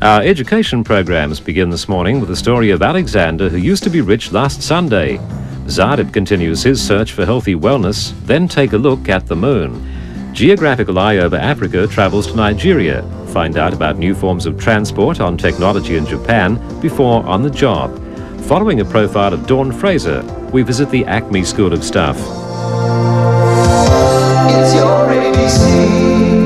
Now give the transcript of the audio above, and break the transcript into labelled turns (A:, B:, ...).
A: Our education programs begin this morning with the story of Alexander, who used to be rich last Sunday. Zardip continues his search for healthy wellness, then take a look at the moon. Geographical Eye Over Africa travels to Nigeria. Find out about new forms of transport on technology in Japan before On the Job. Following a profile of Dawn Fraser, we visit the Acme School of Stuff.
B: It's your ABC.